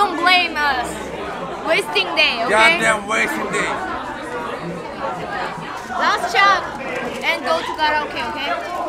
don't blame us. Wasting day, okay? Goddamn wasting day. Last shot and go to karaoke, okay?